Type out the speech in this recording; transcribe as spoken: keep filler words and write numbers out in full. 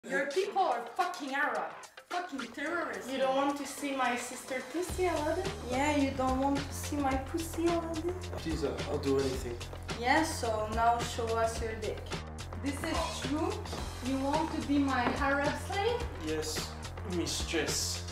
Your people are fucking Arab. Fucking terrorists. You don't want to see my sister pussy, Aladdin? Yeah, you don't want to see my pussy, Aladdin? Please, uh, I'll do anything. Yeah, so now show us your dick. This is true? You want to be my Arab slave? Yes, Mistress.